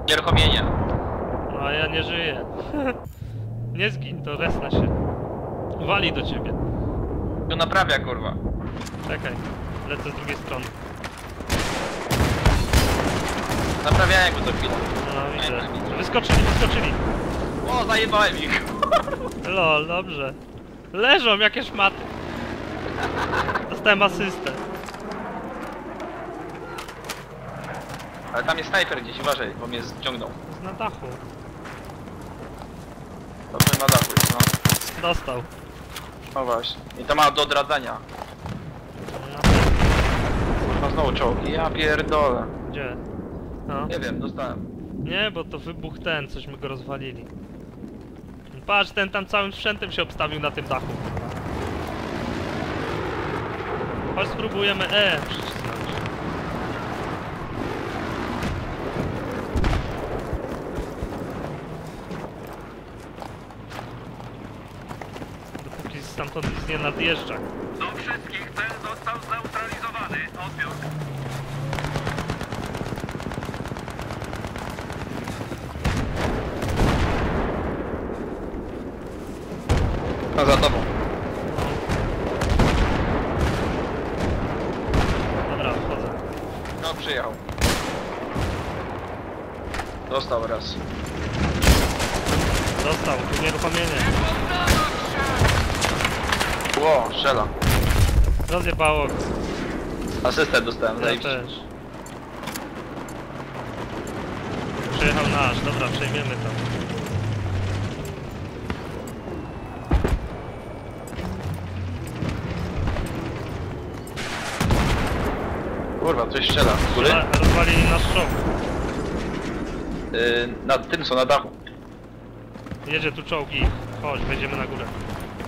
Nieruchomienie. No a ja nie żyję. Nie zgin, to resnę się. Wali do ciebie. Tu naprawia, kurwa. Czekaj, lecę z drugiej strony. Naprawiałem go co chwilę. No widzę. Wyskoczyli. O, zajebałem ich. Lol, dobrze. Leżą jakie szmaty. Dostałem asystę. Ale tam jest snajper gdzieś, uważaj, bo mnie ściągnął. Jest na dachu. Dobrze na dachu jest, no. Dostał. No właśnie. I to ma do odradzania. Kurwa, znowu czołgi, ja pierdolę. Gdzie? No. Nie wiem, dostałem. Nie, bo to wybuch ten, cośmy go rozwalili. Patrz, ten tam całym sprzętem się obstawił na tym dachu. Chodź spróbujemy przycisnąć. Dopóki stamtąd nic nie nadjeżdża. Do wszystkich cel został zneutralizowany. Odbiór. No za tobą. Dobra, wchodzę. No przyjechał. Dostał raz. Dostał, unieruchomienie. Ło, strzela. Rozjebało go. Asystent dostałem, Ja zajebiście. też. Przyjechał nasz, dobra, przejmiemy to. Kurwa, coś strzela. Z góry? Rozwalili nasz czołg. Na tym są, na dachu. Jedzie tu czołgi. Chodź, wejdziemy na górę.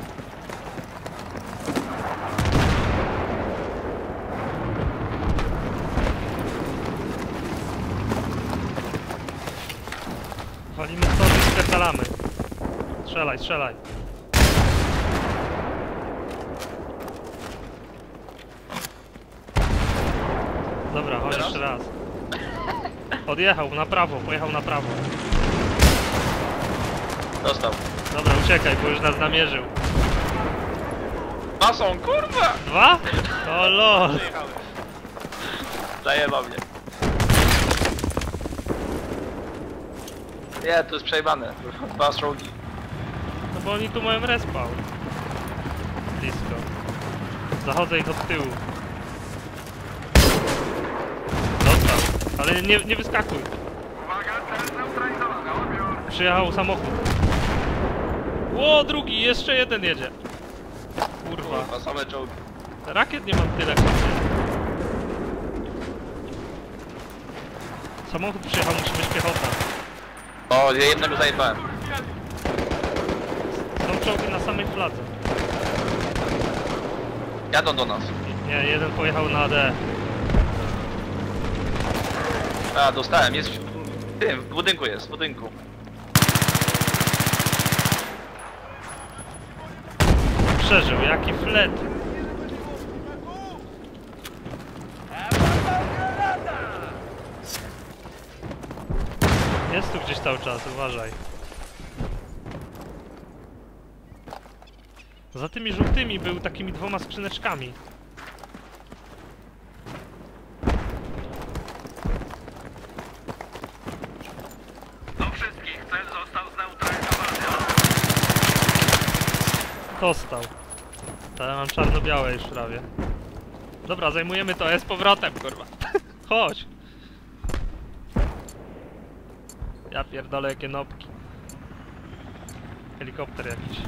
Walimy stąd i spierdalamy. Strzelaj, strzelaj. Dobra, chodź Teraz? jeszcze raz. Odjechał na prawo, pojechał na prawo. Dostał. Dobra, uciekaj, bo już nas namierzył. Dwa są, kurwa! Dwa? O lol. Przyjechały. Zajebał mnie. Nie, to jest przejebane. Dwa czołgi. No bo oni tu mają respawn. Blisko. Zachodzę ich od tyłu. Dostał. Ale nie wyskakuj. Uwaga, cel zneutralizowany. Odbiór. Przyjechał samochód. Ło, drugi, jeszcze jeden jedzie. Kurwa. Kurwa, same czołgi. Rakiet nie mam tyle, kurde. Samochód przyjechał, musi być piechota. O, ja jednego zajebałem. Są czołgi na samej fladze. Jadą do nas. Nie, jeden pojechał na D. A, dostałem, jest w tym, w budynku jest, w budynku. Przeżył, jaki flet. Jest tu gdzieś cały czas, uważaj. Za tymi żółtymi był takimi dwoma skrzyneczkami. Do wszystkich cel został zneutralizowany. Dostał. To ja mam czarno-białe już prawie. Dobra, zajmujemy to z powrotem, kurwa. Chodź. Ja pierdolę, jakie nopki. Helikopter jakiś.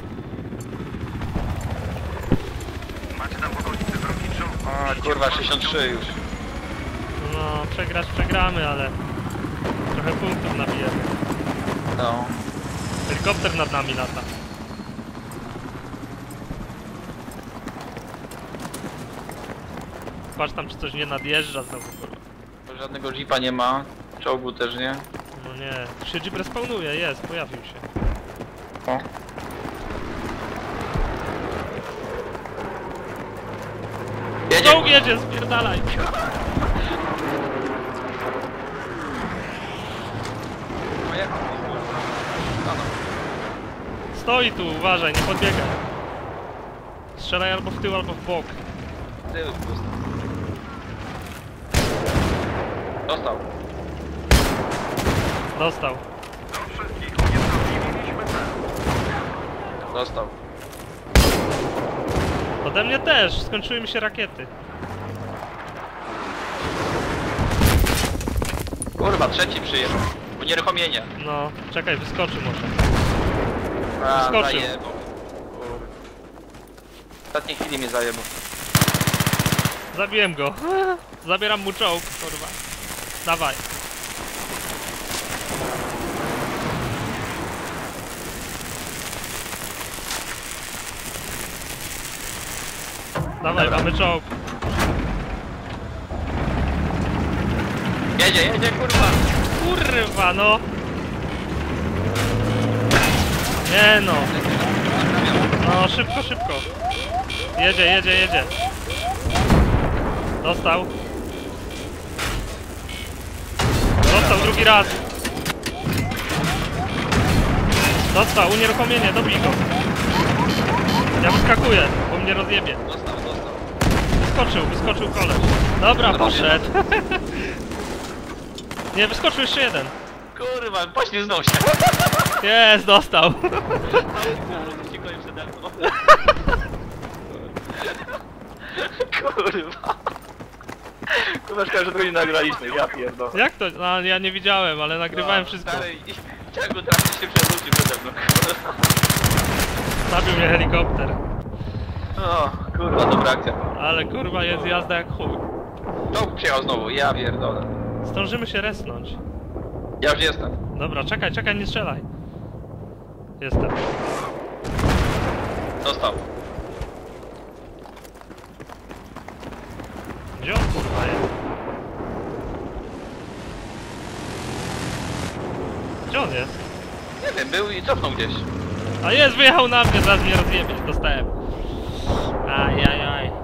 Macie tam w okolicy wrogi czołg. A, kurwa, 63 już. No, przegrać przegramy, ale trochę punktów nabijemy. No. Helikopter nad nami lata. Patrz tam, czy coś nie nadjeżdża znowu, kurwa. Żadnego jeepa nie ma, czołgu też nie. No nie, się jeep respawnuje, jest, pojawił się. O. Jedzie! Czołg jedzie, spierdalaj! Stoi tu, uważaj, nie podbiegaj. Strzelaj albo w tył, albo w bok. Tył, dostał. Dostał. Do wszystkich uniemożliwiliśmy cel. Dostał. Ode mnie też, skończyły mi się rakiety. Kurwa, trzeci przyjechał. Unieruchomienie. No, czekaj, wyskoczy może. A, Skoczył. zajebał. Kurwa. W ostatniej chwili mnie zajebał. Zabiłem go. Zabieram mu czołg, kurwa. Dawaj. Dawaj, Dobra. mamy czołg. Jedzie, jedzie, kurwa. Kurwa, no. Nie no. No, szybko, szybko. Jedzie, jedzie, jedzie. Dostał. Dostał drugi raz. Dostał, unieruchomienie, dobij go. Ja wyskakuję, bo mnie rozjebie. Dostał, dostał. Wyskoczył koleś. Dobra, Dobra, poszedł. Nie, wyskoczył jeszcze jeden. Kurwa, poślizgnął się. Jest, dostał. Uciekłem przede mną. Kurwa. Kurwa, szkoda, że tego nie nagraliśmy, ja pierdolę. Jak to? No, ja nie widziałem, ale nagrywałem wszystko. Stary, i chciałem go trafić, się przewrócił przede mną. Zabił mnie helikopter. O, kurwa, dobra akcja. Ale kurwa jest jazda jak chuj. Czołg przyjechał znowu, ja pierdolę. Zdążymy się resnąć. Ja już jestem. Dobra, czekaj, czekaj, nie strzelaj. Jestem. Dostał. Gdzie on kurwa jest? Gdzie on jest? Nie wiem, był i cofnął gdzieś. A jest, wyjechał na mnie, zaraz mnie rozjebie. Dostałem. Ajajaj.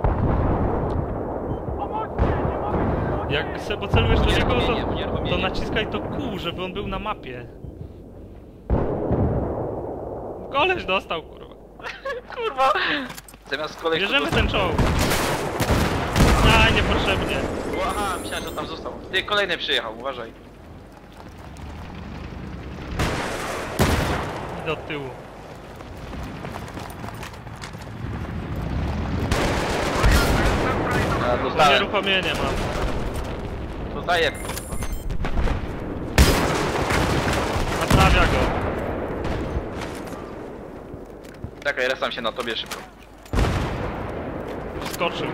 Jak Sebo celujesz do niego, to naciskaj to Q, żeby on był na mapie. Koleś dostał, kurwa. Kurwa. Zamiast kolej... Bierzemy ten czołg. Aj, niepotrzebnie. Aha, myślałem, że on tam został. Ty, kolejny przyjechał, uważaj. Idę od tyłu. A, dostałem. Unieruchomienie mam. Dostaję. Naprawia go. Czekaj, restam się na tobie szybko. Wskoczył.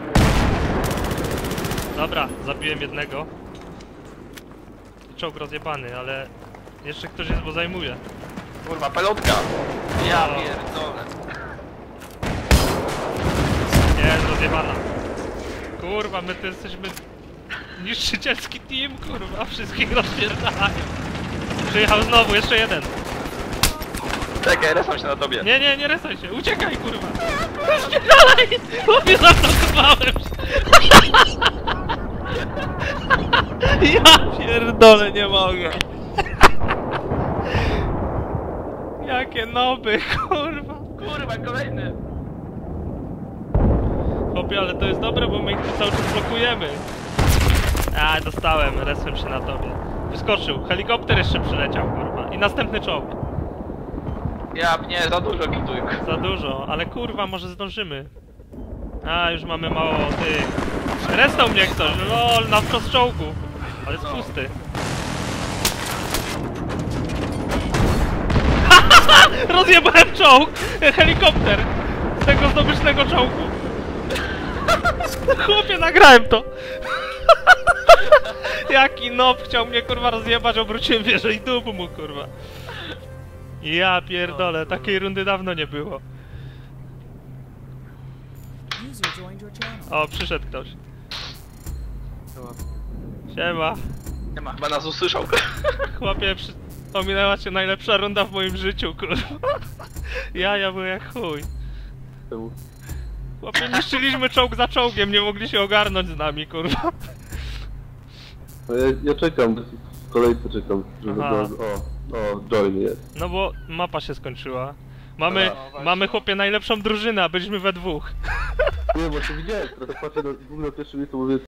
Dobra, zabiłem jednego. Czołg rozjebany, ale jeszcze ktoś jest, bo zajmuje. Kurwa, pelotka. Ja No. pierdolę. Jest rozjebana. Kurwa, my to jesteśmy niszczycielski team, kurwa, wszystkich rozpierdalają. Przyjechał znowu, jeszcze jeden. Czekaj, restam się na tobie. Nie, nie, nie resaj się, uciekaj, kurwa. Spierdalaj! Chłopie, zablokowałem się. Ja pierdolę, nie mogę. Jakie noby, kurwa. Kurwa, kolejny. Chłopie, ale to jest dobre, bo my ich tu cały czas blokujemy. A, dostałem, resłem się na tobie. Wyskoczył, helikopter jeszcze przyleciał, kurwa. I następny czołg. Ja, nie, za dużo gituj. Za dużo, ale kurwa, może zdążymy. A, już mamy mało tych. Restał mnie ktoś, lol, na wprost czołgu. Ale jest pusty. Rozjebałem czołg! Helikopter! Z tego zdobycznego czołgu. Chłopie, nagrałem to! Jaki nob chciał mnie kurwa rozjebać, obróciłem wieżę i dupu mu kurwa. Ja pierdolę, takiej rundy dawno nie było. User joined your channel. O, przyszedł ktoś. Siema. Nie ma, chyba nas usłyszał. Chłopie, ominęła cię najlepsza runda w moim życiu, kurwa. Ja byłem jak chuj. Chłopie, niszczyliśmy czołg za czołgiem, nie mogli się ogarnąć z nami, kurwa. No ja czekam, w kolejce czekam, żeby Aha. go... O, join jest. No bo mapa się skończyła. Mamy chłopie najlepszą drużynę, a byliśmy we dwóch. Nie, bo to widziałem, trochę patrzę na, w ogóle na pierwszym miejscu, mówię,